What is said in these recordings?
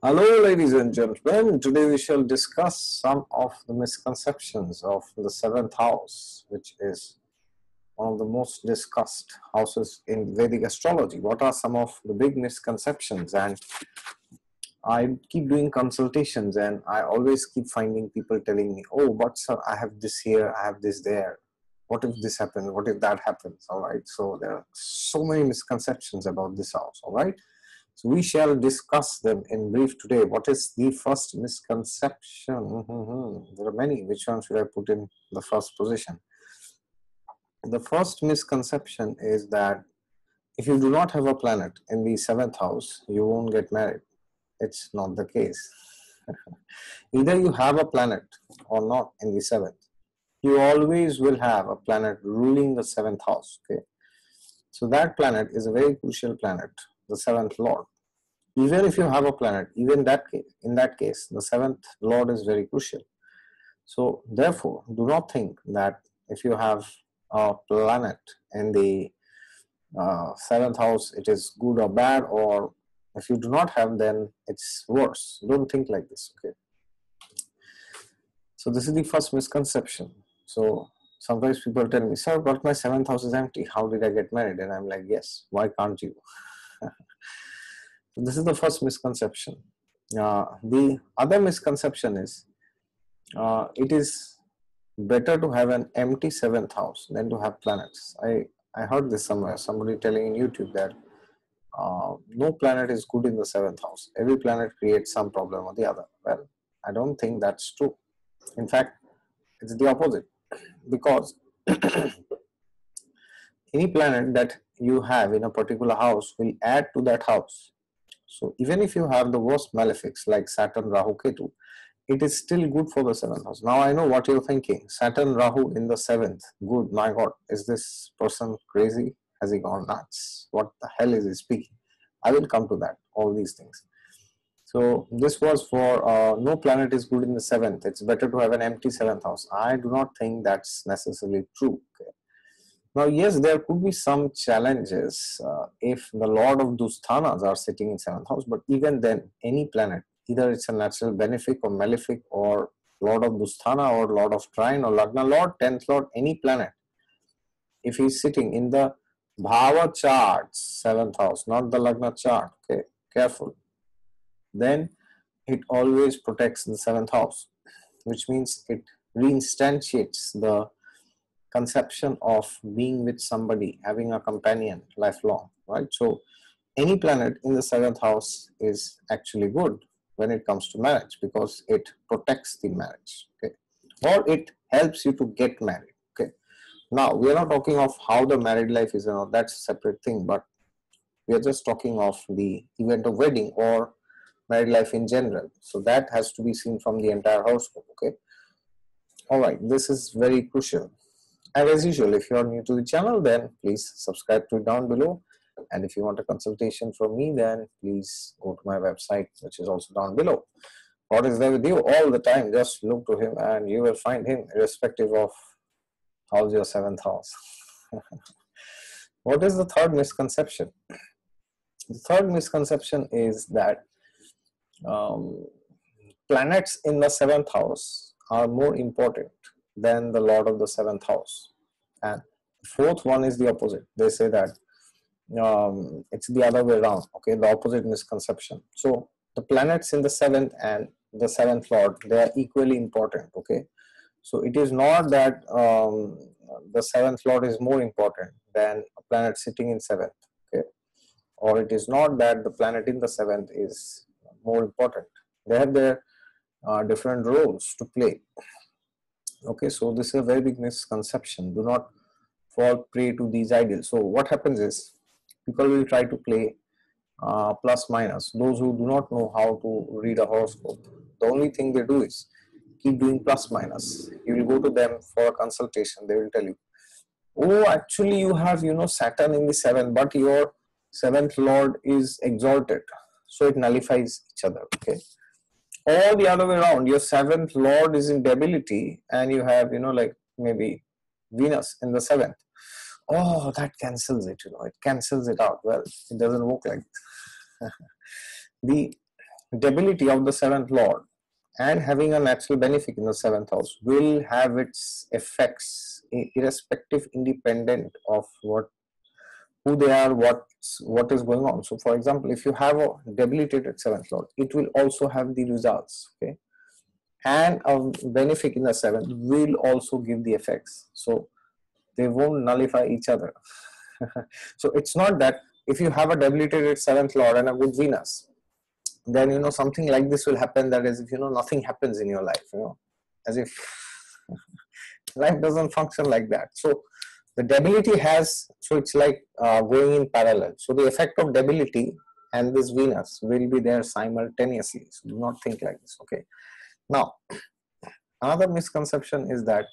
Hello, ladies and gentlemen. Today we shall discuss some of the misconceptions of the seventh house, which is one of the most discussed houses in Vedic astrology. What are some of the big misconceptions? And I keep doing consultations, and I always keep finding people telling me, "Oh, but sir, I have this here, I have this there. What if this happens? What if that happens?" All right. So there are so many misconceptions about this house. All right. So we shall discuss them in brief today. What is the first misconception? There are many. Which one should I put in the first position? The first misconception is that if you do not have a planet in the seventh house, you won't get married. It's not the case. Either you have a planet or not in the seventh. You always will have a planet ruling the seventh house. Okay, so that planet is a very crucial planet, the seventh lord. Even if you have a planet, even in that case, the seventh lord is very crucial. So therefore, do not think that if you have a planet in the seventh house, it is good or bad, or if you do not have, then it's worse. Don't think like this. Okay. So this is the first misconception. So sometimes people tell me, "Sir, but my seventh house is empty. How did I get married?" And I'm like, "Yes. Why can't you?" This is the first misconception. The other misconception is it is better to have an empty seventh house than to have planets. I heard this somewhere, somebody telling in YouTube that no planet is good in the seventh house. Every planet creates some problem or the other. Well, I don't think that's true. In fact, it's the opposite, because any planet that you have in a particular house will add to that house. So even if you have the worst malefics like Saturn, Rahu, Ketu, it is still good for the seventh house. Now I know what you're thinking. Saturn, Rahu in the seventh. Good, my God, is this person crazy? Has he gone nuts? What the hell is he speaking? I will come to that, all these things. So this was for no planet is good in the seventh. It's better to have an empty seventh house. I do not think that's necessarily true. Okay. Now, yes, there could be some challenges if the Lord of Dusthanas are sitting in seventh house, but even then, any planet, either it's a natural benefic or malefic or Lord of Dusthana or Lord of Trine or Lagna Lord, 10th Lord, any planet, if he's sitting in the Bhava chart, seventh house, not the Lagna chart, okay, careful, then it always protects the seventh house, which means it reinstantiates the conception of being with somebody, having a companion lifelong, right? So any planet in the seventh house is actually good when it comes to marriage, because it protects the marriage, okay, or it helps you to get married. Okay, now we are not talking of how the married life is, that's a separate thing, but we are just talking of the event of wedding or married life in general. So that has to be seen from the entire horoscope. Okay, all right, this is very crucial. And as usual, if you are new to the channel, then please subscribe to it down below. And if you want a consultation from me, then please go to my website, which is also down below. God is there with you all the time. Just look to him and you will find him, irrespective of how's your seventh house. What is the third misconception? The third misconception is that planets in the seventh house are more important than the Lord of the seventh house. And the fourth one is the opposite. They say that it's the other way around. Okay, the opposite misconception. So the planets in the seventh and the seventh lord, they are equally important. Okay, so it is not that the seventh lord is more important than a planet sitting in seventh. Okay, or it is not that the planet in the seventh is more important. They have their different roles to play. Okay, so this is a very big misconception. Do not fall prey to these ideals. So what happens is, people will try to play plus minus. Those who do not know how to read a horoscope, the only thing they do is keep doing plus minus. You will go to them for a consultation. They will tell you, "Oh, actually you have Saturn in the seventh, but your seventh lord is exalted, so it nullifies each other." Okay, or the other way around, your seventh lord is in debility and you have like maybe Venus in the seventh. Oh, that cancels it, it cancels it out. Well, it doesn't work like this. The debility of the seventh lord and having a natural benefic in the seventh house will have its effects irrespective, independent of who they are, what is going on. So for example, if you have a debilitated seventh lord, it will also have the results, okay, and a benefic in the seventh will also give the effects, so they won't nullify each other. So it's not that if you have a debilitated seventh lord and a good Venus, then something like this will happen, that is, if nothing happens in your life, as if life doesn't function like that. So the debility has, so it's like going in parallel. So the effect of debility and this Venus will be there simultaneously. So do not think like this, okay. Now another misconception is that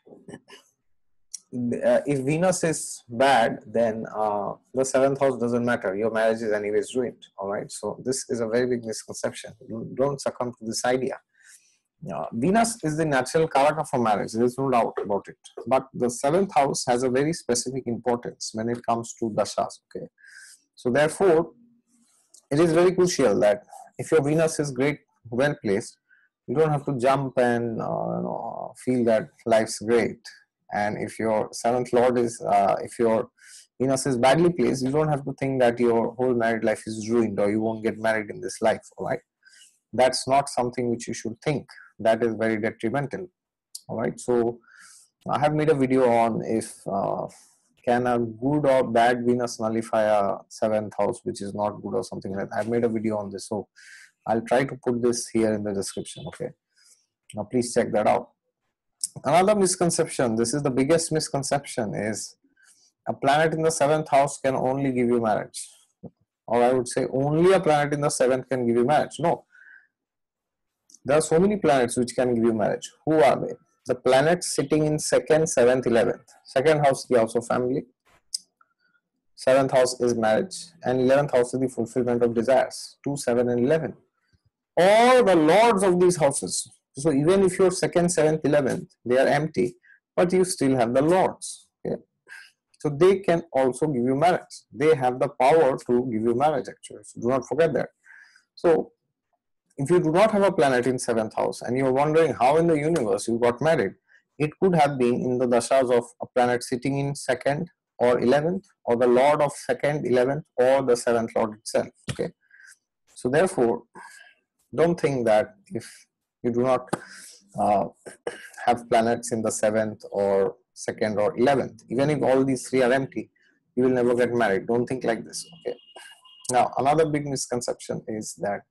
if Venus is bad, then the seventh house doesn't matter, your marriage is anyways ruined. All right, so this is a very big misconception. Don't succumb to this idea. Venus is the natural character for marriage, there is no doubt about it, but the seventh house has a very specific importance when it comes to dashas, okay. So therefore it is very crucial that if your Venus is great, well placed, you don't have to jump and feel that life's great. And if your seventh lord is, if your Venus is badly placed, you don't have to think that your whole married life is ruined or you won't get married in this life, all right. That's not something which you should think. That is very detrimental, all right. So I have made a video on if can a good or bad Venus nullify a seventh house which is not good or something like that. I've made a video on this, so I'll try to put this here in the description, okay. Now please check that out. Another misconception, this is the biggest misconception, is a planet in the seventh house can only give you marriage, or I would say only a planet in the seventh can give you marriage. No, there are so many planets which can give you marriage. Who are they? The planets sitting in second, seventh, 11th. Second house is the house of family, seventh house is marriage, and 11th house is the fulfillment of desires. 2, 7 and 11, all the lords of these houses. So even if your second, 7th, 11th, they are empty, but you still have the lords, okay? So they can also give you marriage. They have the power to give you marriage, actually, so do not forget that. So if you do not have a planet in 7th house and you're wondering how in the universe you got married, it could have been in the dashas of a planet sitting in 2nd or 11th, or the lord of 2nd, 11th, or the 7th lord itself, okay. So therefore don't think that if you do not have planets in the 7th or 2nd or 11th, even if all these three are empty, you will never get married. Don't think like this, okay. Now another big misconception is that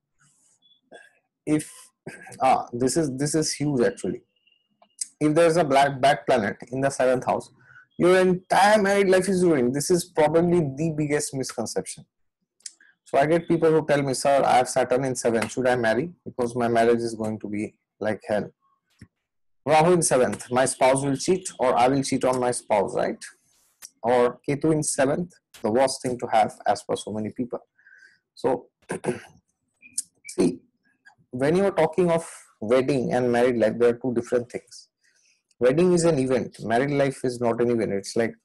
if this is huge actually, if there is a bad planet in the 7th house, your entire married life is ruined. This is probably the biggest misconception. So I get people who tell me, sir, I have Saturn in 7th, should I marry? Because my marriage is going to be like hell. Rahu in 7th, my spouse will cheat or I will cheat on my spouse, right? Or Ketu in 7th, the worst thing to have as per so many people. So see, when you are talking of wedding and married life, there are two different things. Wedding is an event, married life is not an event.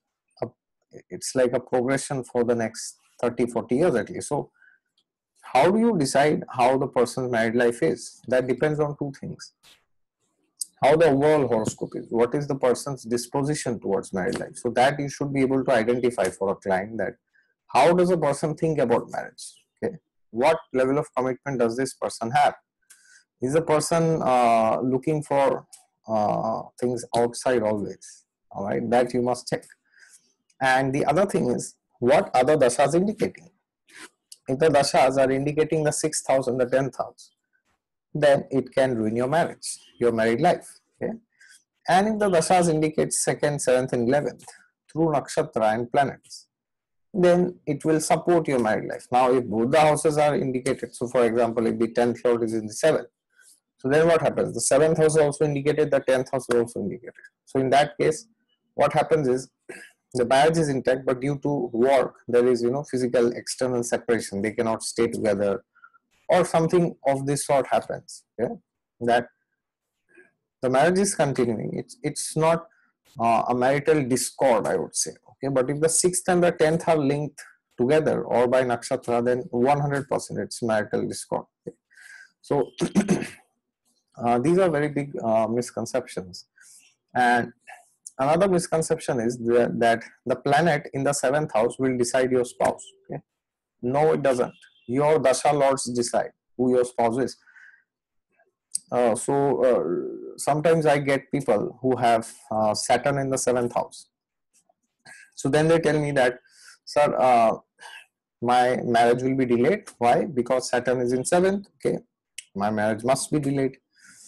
It's like a progression for the next 30-40 years at least. So how do you decide how the person's married life is? That depends on two things. How the overall horoscope is, what is the person's disposition towards married life. So that you should be able to identify for a client, that how does a person think about marriage, okay? What level of commitment does this person have? Is the person looking for things outside always? All right, that you must check. And the other thing is, what other dashas indicating? If the dashas are indicating the 6th house and the 10th house, then it can ruin your marriage, your married life, okay? And if the dashas indicate 2nd, 7th and 11th through nakshatra and planets, then it will support your married life. Now if both the houses are indicated, so for example, if the 10th lord is in the 7th, so then what happens? The 7th house is also indicated, the 10th house is also indicated. So in that case, what happens is, the marriage is intact, but due to work, there is physical external separation. They cannot stay together, or something of this sort happens. Yeah, that the marriage is continuing. It's not a marital discord, I would say. Okay, but if the 6th and the 10th are linked together or by nakshatra, then 100% it's marital discord. Okay? So these are very big misconceptions. And another misconception is that the planet in the seventh house will decide your spouse. Okay? No, it doesn't. Your dasha lords decide who your spouse is. Sometimes I get people who have Saturn in the seventh house. So then they tell me that, sir, my marriage will be delayed. Why? Because Saturn is in seventh. Okay, my marriage must be delayed.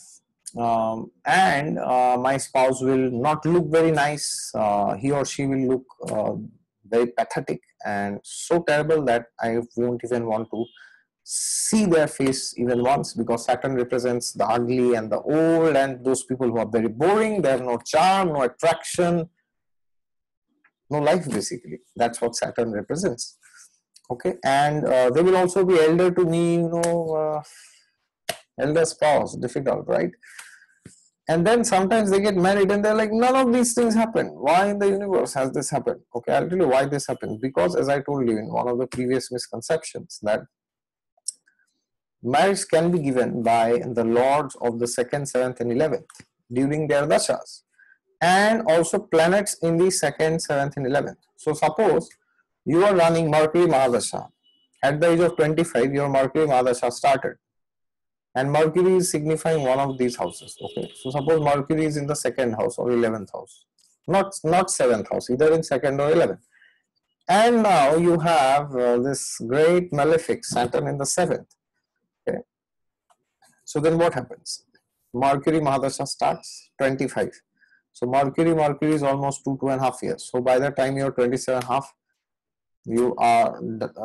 And my spouse will not look very nice. He or she will look very pathetic and so terrible that I won't even want to see their face even once, because Saturn represents the ugly and the old and those people who are very boring. They have no charm, no attraction, no life basically. That's what Saturn represents. Okay, and they will also be elder to me, elder spouse, difficult, right? And then sometimes they get married and they're like, none of these things happen. Why in the universe has this happened? Okay, I'll tell you why this happened. Because as I told you in one of the previous misconceptions, that marriage can be given by the lords of the second, seventh, and 11th during their dashas, and also planets in the second, seventh, and 11th. So suppose you are running Mercury Mahadasha. At the age of 25, your Mercury Mahadasha started. And Mercury is signifying one of these houses. Okay, so suppose Mercury is in the second house or 11th house, not seventh house, either in second or 11th. And now you have this great malefic Saturn in the seventh. Okay, so then what happens? Mercury Mahadasha starts 25. So Mercury is almost 2.5 years. So by the time you're 27.5, you are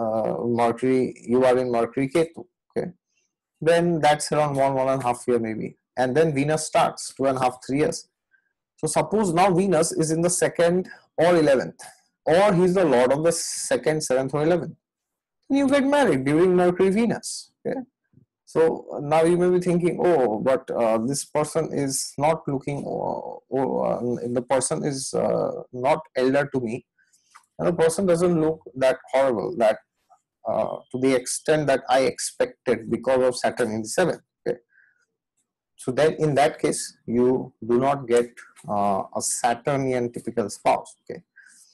you are in Mercury Ketu. Okay, then that's around 1.5 year maybe, and then Venus starts 2.5 3 years. So suppose now Venus is in the second or 11th, or he's the lord of the second, seventh, or 11th. You get married during Mercury Venus. Okay, so now you may be thinking, oh, but this person is not looking, the person is not elder to me, and the person doesn't look that horrible, that to the extent that I expected because of Saturn in the seventh. Okay, so then in that case, you do not get a Saturnian typical spouse. Okay,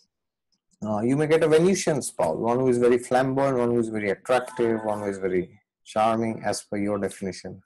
you may get a Venusian spouse, one who is very flamboyant, one who is very attractive, one who is very charming as per your definition.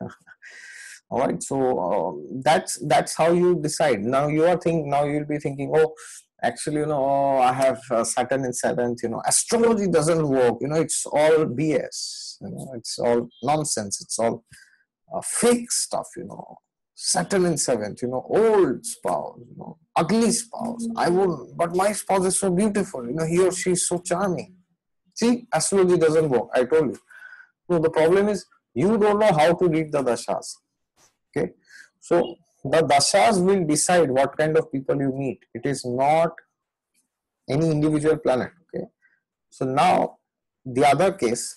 All right, so that's how you decide. Now you'll be thinking, oh, actually, I have Saturn in seventh. Astrology doesn't work. It's all BS. It's all nonsense. It's all fake stuff. Saturn in seventh. Old spouse. Ugly spouse. I wouldn't. But my spouse is so beautiful. He or she is so charming. See, astrology doesn't work. I told you. So the problem is you don't know how to read the dashas. Okay, so the dashas will decide what kind of people you meet. It is not any individual planet. Okay, so now the other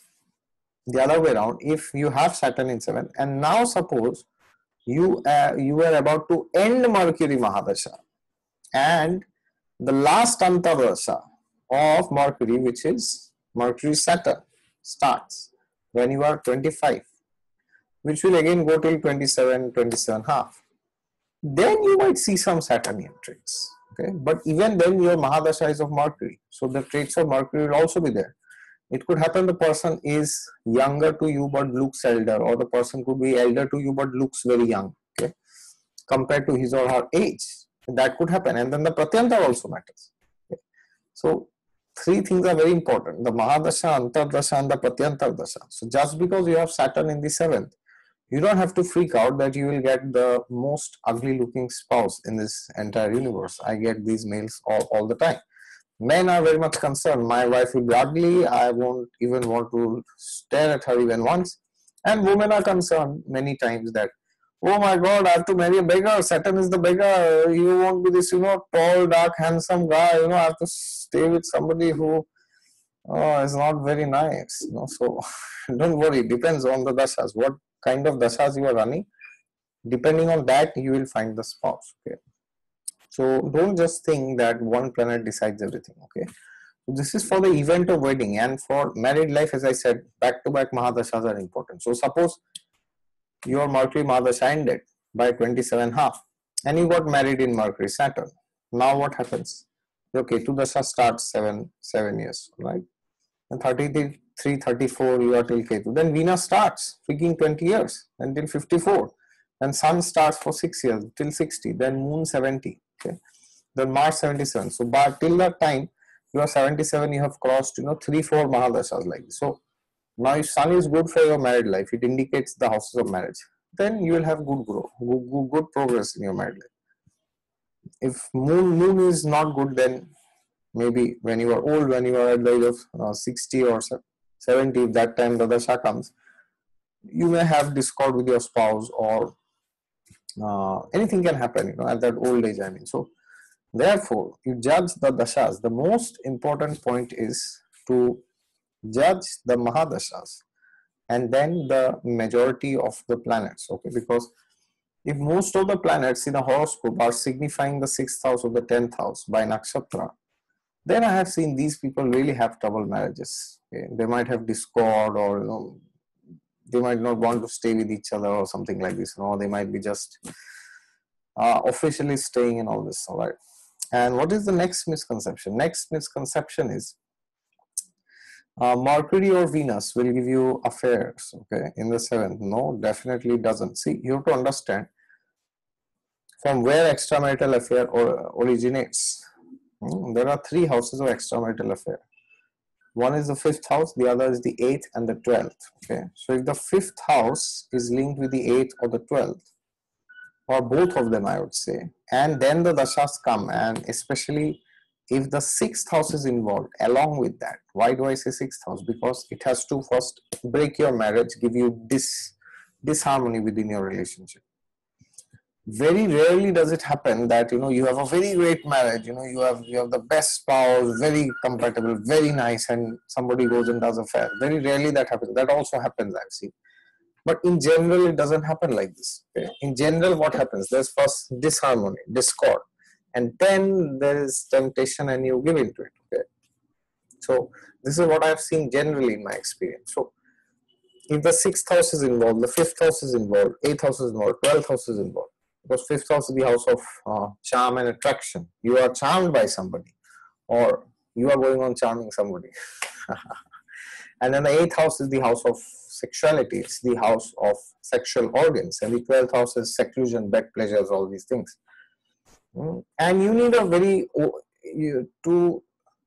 way around, if you have Saturn in 7th, and now suppose you were about to end Mercury Mahadasha, and the last Antardasha of Mercury, which is Mercury Saturn, starts when you are 25, which will again go till 27 half. Then you might see some Saturnian traits. Okay, but even then your Mahadasha is of Mercury, so the traits of Mercury will also be there. It could happen the person is younger to you but looks elder, or the person could be elder to you but looks very young, okay, compared to his or her age. That could happen, and then the Pratyanta also matters. Okay. So three things are very important: the Mahadasha, Antardasha, and the Pratyantardasha. So just because you have Saturn in the 7th, you don't have to freak out that you will get the most ugly looking spouse in this entire universe. I get these mails all the time. Men are very much concerned, my wife will be ugly, I won't even want to stare at her even once. And women are concerned many times that, oh my god, I have to marry a beggar, Saturn is the beggar, you won't be this, tall, dark, handsome guy, I have to stay with somebody who is not very nice. So don't worry, it depends on the dashas, what kind of dashas you are running. Depending on that, you will find the spouse. Okay, so don't just think that one planet decides everything. Okay, so this is for the event of wedding, and for married life, as I said, back to back Mahadashas are important. So suppose your Mercury Mahadasha ended by 27 half, and you got married in Mercury Saturn. Now what happens? Your Ketu Dasha starts 7 years, right? And 33, 34 you are till Ketu. Then Venus starts freaking 20 years until 54. Then Sun starts for 6 years till 60. Then Moon 70. Okay. Then Mars 77. So but till that time you are 77, you have crossed 3-4 Mahadashas like this. So now if Sun is good for your married life, it indicates the houses of marriage. Then you will have good growth, good progress in your married life. If moon is not good, then maybe when you are old, when you are at the age of 60 or 70, if that time the dasha comes, you may have discord with your spouse, or anything can happen at that old age, I mean. So therefore you judge the dashas. The most important point is to judge the mahadashas and then the majority of the planets, okay? Because if most of the planets in a horoscope are signifying the 6th house or the 10th house by nakshatra, then I have seen these people really have trouble marriages. Okay? They might have discord, or they might not want to stay with each other or something like this. They might be just officially staying and all this. All right. And what is the next misconception? Next misconception is Mercury or Venus will give you affairs, okay, in the 7th. No, definitely doesn't. See, you have to understand from where extramarital affair originates. There are 3 houses of extramarital affair. One is the 5th house, the other is the 8th and the 12th. Okay, so if the 5th house is linked with the 8th or the 12th, or both of them, I would say, and then the dashas come, and especially if the 6th house is involved along with that. Why do I say 6th house? Because it has to first break your marriage, give you disharmony within your relationship. Very rarely does it happen that you have a very great marriage, you have the best spouse, very compatible, very nice, and somebody goes and does affair. Very rarely that happens. That also happens, I've seen. But in general, it doesn't happen like this. Okay? In general, what happens? There's first disharmony, discord, and then there is temptation and you give into it. Okay? So this is what I've seen generally in my experience. So if the 6th house is involved, the 5th house is involved, 8th house is involved, 12th house is involved, because 5th house is the house of charm and attraction. You are charmed by somebody, or you are going on charming somebody. And then the 8th house is the house of sexuality. It's the house of sexual organs. And the 12th house is seclusion, bed pleasures, all these things. And you need a very, to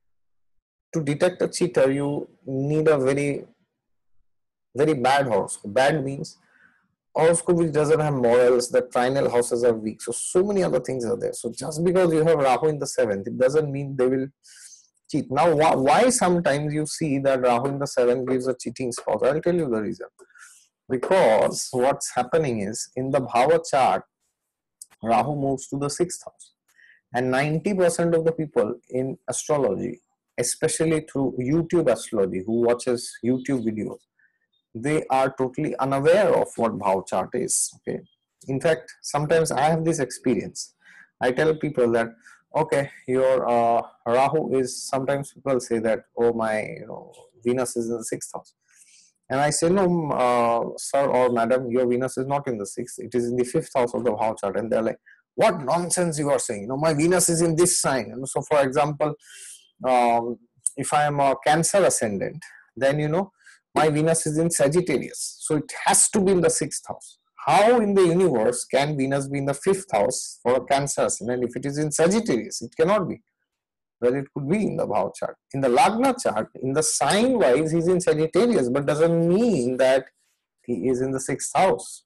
detect a cheater, you need a very, very bad horoscope. Bad means horoscope which doesn't have morals, the trinal houses are weak. So many other things are there. So just because you have Rahu in the 7th, it doesn't mean they will cheat. Now, why sometimes you see that Rahu in the 7th gives a cheating spouse? I'll tell you the reason. Because what's happening is, in the Bhava chart, Rahu moves to the 6th house. And 90% of the people in astrology, especially through YouTube astrology, who watches YouTube videos, they are totally unaware of what Bhava chart is. Okay. In fact, sometimes I have this experience. I tell people that, okay, your Rahu is, sometimes people say that, oh, my Venus is in the 6th house. And I say, no, sir or madam, your Venus is not in the 6th. It is in the 5th house of the Bhava chart. And they're like, what nonsense you are saying? My Venus is in this sign. So, for example, if I am a Cancer ascendant, then, my Venus is in Sagittarius. So, it has to be in the 6th house. How in the universe can Venus be in the 5th house for a Cancer ascendant if it is in Sagittarius? It cannot be. Well, it could be in the Bhava chart. In the Lagna chart, in the sign wise, he's in Sagittarius, but doesn't mean that he is in the 6th house.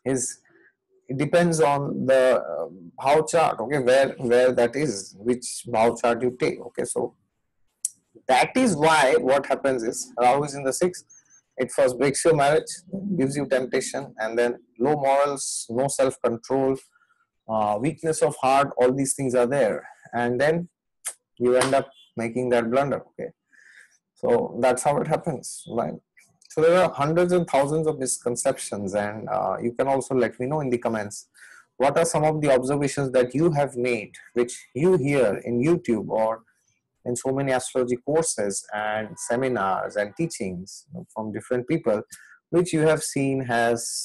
It depends on the Bhava chart, okay, where that is, which Bhava chart you take, okay. So that is why what happens is, Rahu is in the 6th, it first breaks your marriage, gives you temptation, and then low morals, no self-control, weakness of heart, all these things are there, and then you end up making that blunder, okay. So that's how it happens, right? So there are hundreds and thousands of misconceptions, and you can also let me know in the comments what are some of the observations that you have made, which you hear in YouTube or in so many astrology courses and seminars and teachings from different people, which you have seen has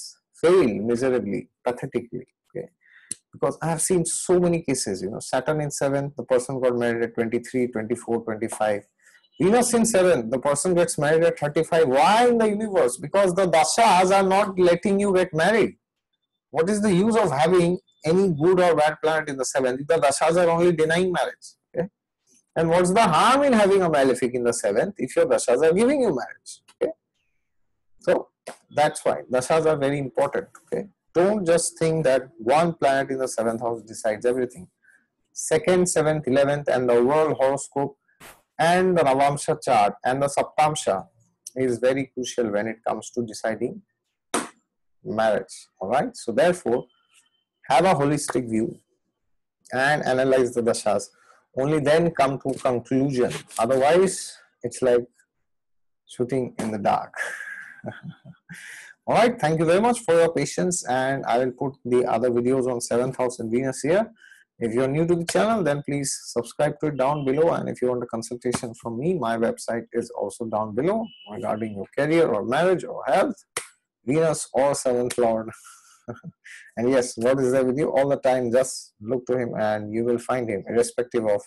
fail miserably, pathetically. Okay, because I have seen so many cases, Saturn in 7th, the person got married at 23, 24, 25. Venus in 7th, the person gets married at 35. Why in the universe? Because the dashas are not letting you get married. What is the use of having any good or bad planet in the 7th if the dashas are only denying marriage? Okay? And what's the harm in having a malefic in the 7th if your dashas are giving you marriage? Okay? So that's why dashas are very important. Okay, don't just think that one planet in the 7th house decides everything. 2nd, 7th, 11th, and the overall horoscope and the Navamsha chart and the Saptamsha is very crucial when it comes to deciding marriage. All right, so therefore, have a holistic view and analyze the dashas. Only then come to conclusion. Otherwise, it's like shooting in the dark. All right, thank you very much for your patience, and I will put the other videos on 7th house and Venus here. If you're new to the channel, then please subscribe to it down below, and if you want a consultation from me, my website is also down below regarding your career or marriage or health, Venus or 7th Lord. And yes, God is there with you all the time. Just look to him and you will find him, irrespective of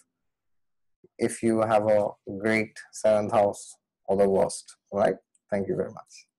if you have a great 7th house or the worst. All right, thank you very much.